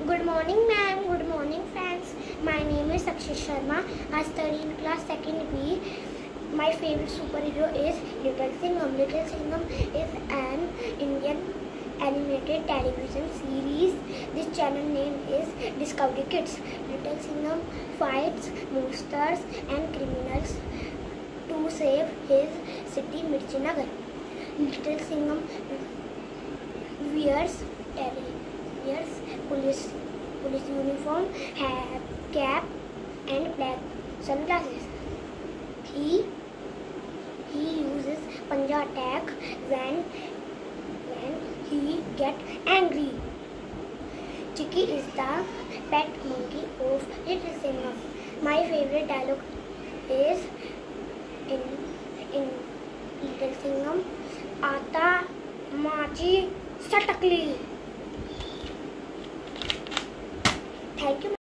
Good morning, ma'am. Good morning, friends. My name is Akshit Sharma. I study in class 2nd B. My favorite superhero is Little Singham. Little Singham is an Indian animated television series. This channel name is Discovery Kids. Little Singham fights monsters and criminals to save his city, Mirchinagar. Little Singham wears police uniform, cap and black sunglasses. He uses panja attack when he get angry. Chicky is the pet monkey of Little Singham. My favorite dialogue is in Little Singham, आता माझी सटकली. Thank you.